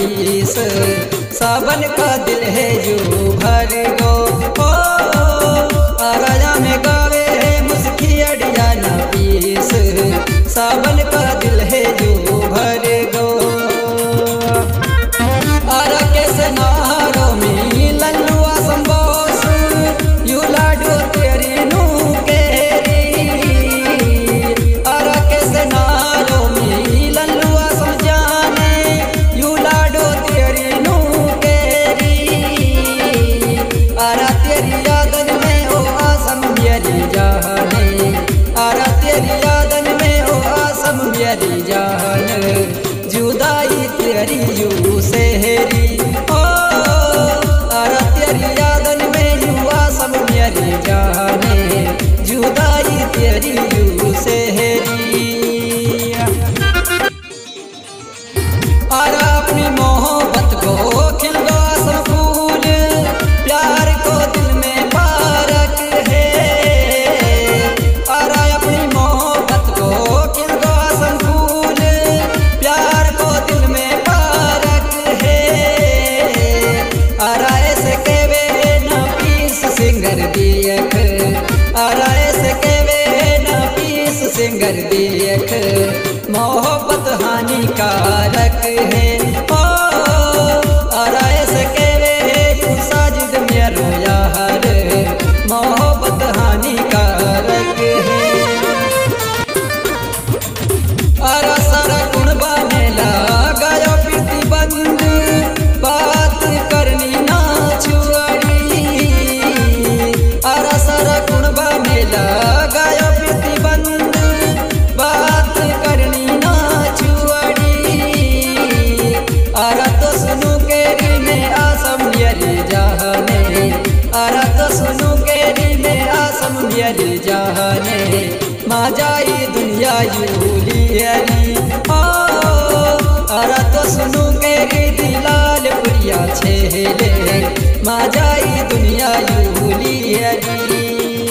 पीस, सावन का दिल है यू भर गो। आराया में गावे है मुस्की अड़िया न पीस, सावन का दिल है यू भर गो। आरा के सनारो में लल्लुआ संबोस, यू लाडो तेरी नू केरी। आरा के सनारो में लल्लुआ समझाने, यू लाडो तेरी नू केरी। आरा तेरी यादन में ओ आसम मेरी जाने, आरा तेरी यादन में ओ आसम मेरी जान। जुदाई तेरी यू सेहरी, ओ आरा तेरी यादन में यू आसम मेरी जाने। जुदाई तेरी यू सेहरी। आरा अपनी मोहब्बत को खिल गो आसम फूल, प्यार को दिल में पारक है। आरा अपनी मोहब्बत को खिल गो आसम फूल, प्यार को दिल में पारक है। आरा ऐसे केवे न पीस सिंगर दियक, आरा ऐसे केवे न पीस सिंगर दियक। मोहब्बत हानिकारक है, ओ आरा ऐसे केवे तू साजिद मेरो यार। मोहब्बत हानिकारक है। आरा सारा गुण बाने लगायो प्रतिबंध, बात करनी ना छुआड़ी। आरा सारा गुण बाने लगायो प्रतिबंध, बात करनी ना छुआड़ी। आरा तो सुनू केरी में आसम मेरी जाने, आरा तो सुनू केरी में आसम मेरी जाने। माँ जाई दुनिया यूली हरी, ओ आरा तो सुनू केरी दिलाल पुरिया छेले। माँ जाई दुनिया यूली हरी।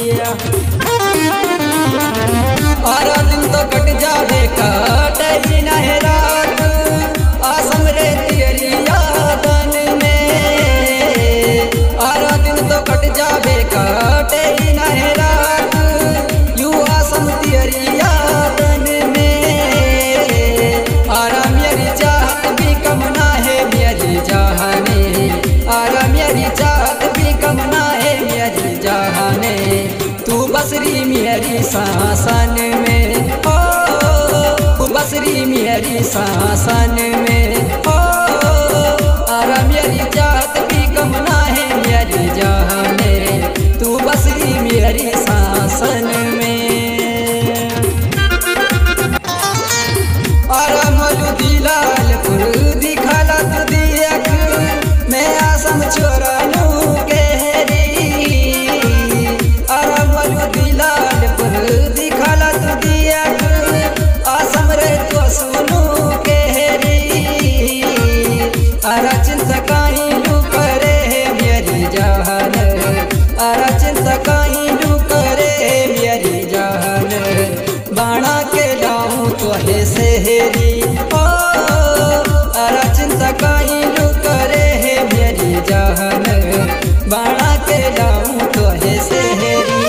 आरा दिन तो कट जावे काटे ही न है रात, आसम रे तेरी यादन में। आरा दिन तो कट जावे काटे ही न है रात, यू आसम तेरी यादन में। आरा मेरी चाहत भी कम ना है मेरी जाने, आरा मेरी चाहत भी कम ना है मेरी जाने। तू बसरी मेरी सांसन में, ओ तू बसरी मेरी सांसन में, ओ आरा मेरी चाहत भी कम ना है मेरी जाने। तू बसरी मेरी सांसन में। आरा मोलू दिलालपुर दिखाला तू दियक, मैं आसम छोरा नू केरी। आरा मोलू दिलालपुर दिखाला तू दियक, आसम रे तो सुनू केरी। आरा चिंता काहीं लू करे है मेरी जान, आरा चिंता काहीं लू करे है मेरी जान। बाणा के लाऊं तो है सेहरी, ओ आरा चिंता काहीं लू करे है मेरी जान। बाणा के लाऊं तो है सेहरी।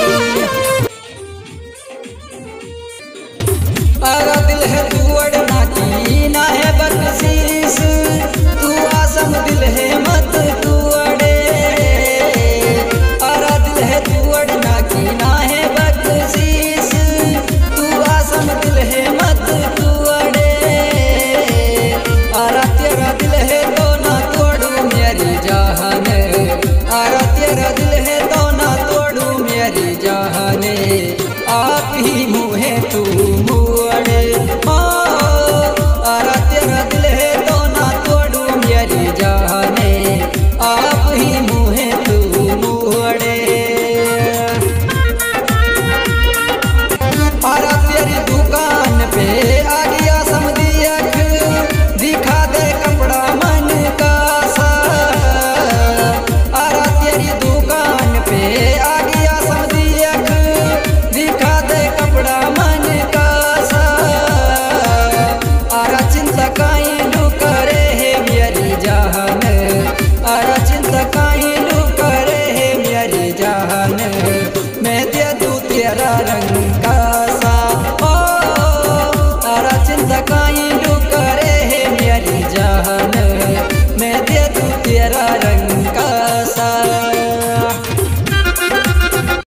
आरा दिल है तू अड़ना की ना है बख्शीश, तू आसम दिल है मत तू अड़े। आरा दिल है तू अड़ना की ना है बख्शीश, तू आसम दिल है मत तू अड़े। आरा तेरा दिल है तो ना तोड़ू मेरी जान, आरा तेरा दिल है तो ना तोड़ू मेरी जाने। आप ही मुँहे तू मुँहड़े, ओ आरा तेरा दिल है तो ना तोड़ू मेरी जाने। आप ही मुँहे तू मुँहड़े। आरा तेरी दुकान पे आ गया समदियक, दिखा दे कपड़ा मन का सा। आरा तेरी दुकान पे आ गया समदियक, दिखा दे कपड़ा मन का सा। आरा चिंता काहीं लू करे है मेरी पंकज